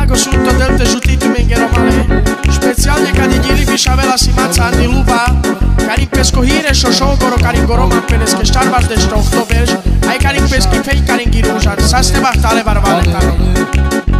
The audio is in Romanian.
Mago sunt del te jutito mengero male. Specialnie cadi gili bishavela simaca andi luba. Karim pescohire shoshogoro karim goroma peles que starbas de stoktoberg. Ai karim peski fei karim girujat. Saste bahtale barvaleta.